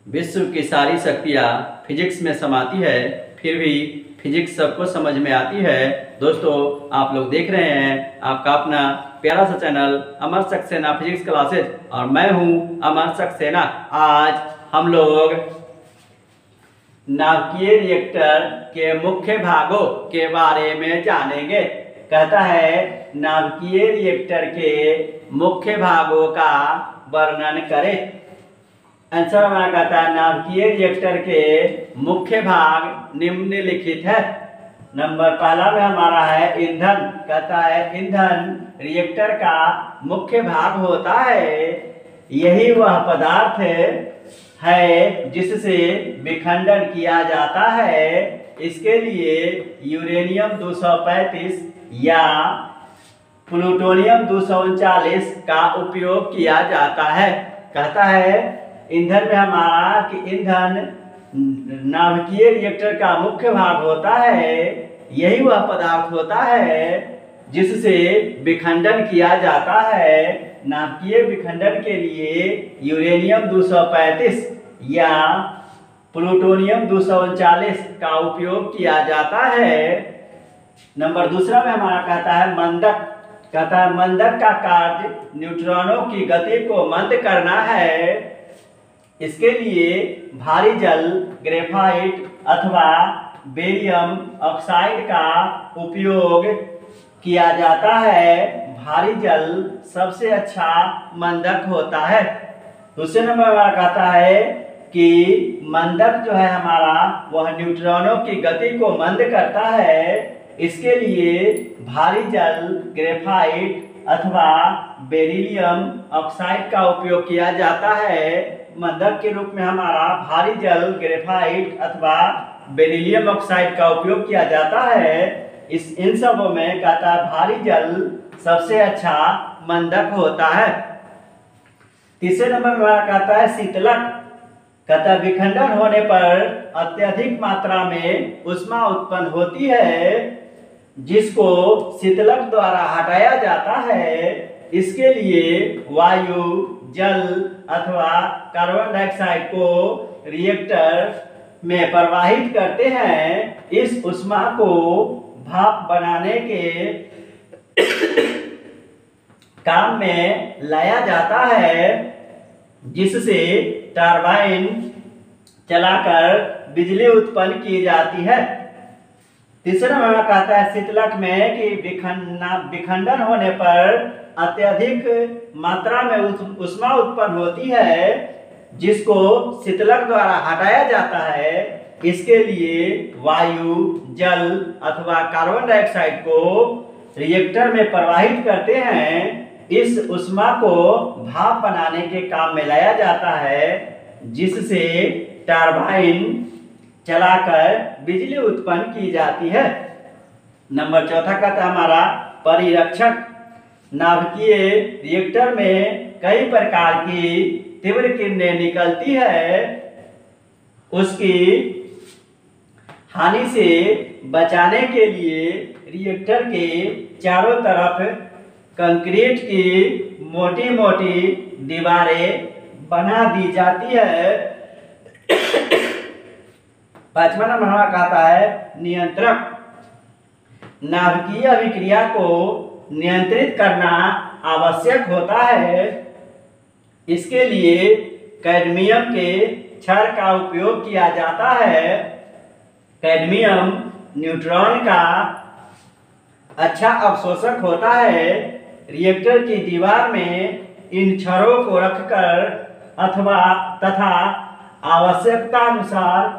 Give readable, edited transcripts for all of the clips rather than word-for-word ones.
विश्व की सारी शक्तियाँ फिजिक्स में समाती है, फिर भी फिजिक्स सबको समझ में आती है। दोस्तों, आप लोग देख रहे हैं आपका अपना प्यारा सा channel Amar Saxena physics classes और मैं हूं अमर सक्सेना। आज हम लोग नाभिकीय रिएक्टर के मुख्य भागों के बारे में जानेंगे। कहता है नाभिकीय रिएक्टर के मुख्य भागों का वर्णन करें। आंसर हमारा कहता है नाभिकीय रिएक्टर के मुख्य भाग निम्नलिखित है। नंबर पहला में हमारा है ईंधन। कहता है ईंधन रिएक्टर का मुख्य भाग होता है। यही वह पदार्थ है जिससे विखंडन किया जाता है। इसके लिए यूरेनियम 235 या प्लूटोनियम 239 का उपयोग किया जाता है। कहता है ईंधन में हमारा कि ईंधन नाभिकीय रिएक्टर का मुख्य भाग होता है। यही वह पदार्थ होता है जिससे विखंडन किया जाता है। नाभिकीय विखंडन के लिए यूरेनियम 235 या प्लूटोनियम 239 का उपयोग किया जाता है। नंबर दूसरा में हमारा कहता है मंदक। कहता है मंदक का कार्य न्यूट्रॉनों की गति को मंद करना है। इसके लिए भारी जल, ग्रेफाइट अथवा बेरियम ऑक्साइड का उपयोग किया जाता है। भारी जल सबसे अच्छा मंदक होता है। दूसरे नंबर हमारा कहता है कि मंदक जो है हमारा वह न्यूट्रॉनों की गति को मंद करता है। इसके लिए भारी जल, ग्रेफाइट अथवा बेरिलियम ऑक्साइड का उपयोग किया जाता है। मंदक के रूप में हमारा भारी जल, ग्रेफाइट अथवा बेरिलियम ऑक्साइड का उपयोग किया जाता है। इन सबों में कहता है भारी जल सबसे अच्छा मंदक होता है। तीसरे नंबर में हमारा कहता है शीतलक। कहता है विखंडन होने पर अत्यधिक मात्रा में ऊष्मा उत्पन्न होती है, जिसको शीतलक द्वारा हटाया जाता है। इसके लिए वायु, जल अथवा कार्बन डाइऑक्साइड को रिएक्टर में प्रवाहित करते हैं। इस ऊष्मा को भाप बनाने के काम में लाया जाता है, जिससे टरबाइन चलाकर बिजली उत्पन्न की जाती है। तीसरा नंबर कहता है शीतलक में कि विखंडन होने पर अत्यधिक मात्रा में ऊष्मा उत्पन्न होती है, जिसको शीतलक द्वारा हटाया जाता है। इसके लिए वायु, जल अथवा कार्बन डाइऑक्साइड को रिएक्टर में प्रवाहित करते हैं। इस ऊष्मा को भाप बनाने के काम में लाया जाता है, जिससे टरबाइन चलाकर बिजली उत्पन्न की जाती है। नंबर चौथा कहता है हमारा परिरक्षक। नाभिकीय रिएक्टर में कई प्रकार की तीव्र किरणें निकलती है। उसकी हानि से बचाने के लिए रिएक्टर के चारों तरफ कंक्रीट की मोटी मोटी दीवारें बना दी जाती है। पांचवा नंबर हमारा कहता है नियंत्रक। नाभिकीय अभिक्रिया को नियंत्रित करना आवश्यक होता है। इसके लिए कैडमियम के क्षार का उपयोग किया जाता है। कैडमियम न्यूट्रॉन का अच्छा अवशोषक होता है। रिएक्टर की दीवार में इन क्षारों को रखकर तथा आवश्यकता अनुसार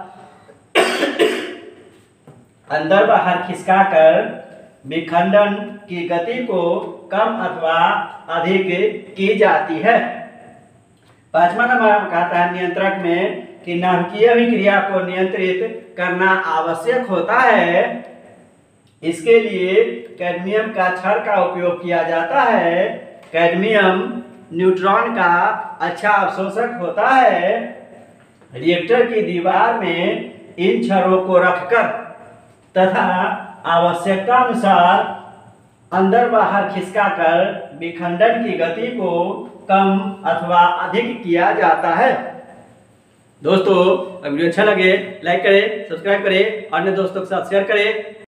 अंदर बाहर खिसकाकर विखंडन की गति को कम अथवा अधिक की जाती है। पांचवा नंबर कहता है नियंत्रक में कि नाभिकीय अभिक्रिया को नियंत्रित करना आवश्यक होता है। इसके लिए कैडमियम का क्षार का उपयोग किया जाता है। कैडमियम न्यूट्रॉन का अच्छा अवशोषक होता है। रिएक्टर की दीवार में इन क्षारों को रखकर तथा आवश्यकता अनुसार अंदर बाहर खिसकाकर विखंडन की गति को कम अथवा अधिक किया जाता है। दोस्तों, अगर वीडियो अच्छा लगे लाइक करें, सब्सक्राइब करें और अपने दोस्तों के साथ शेयर करें।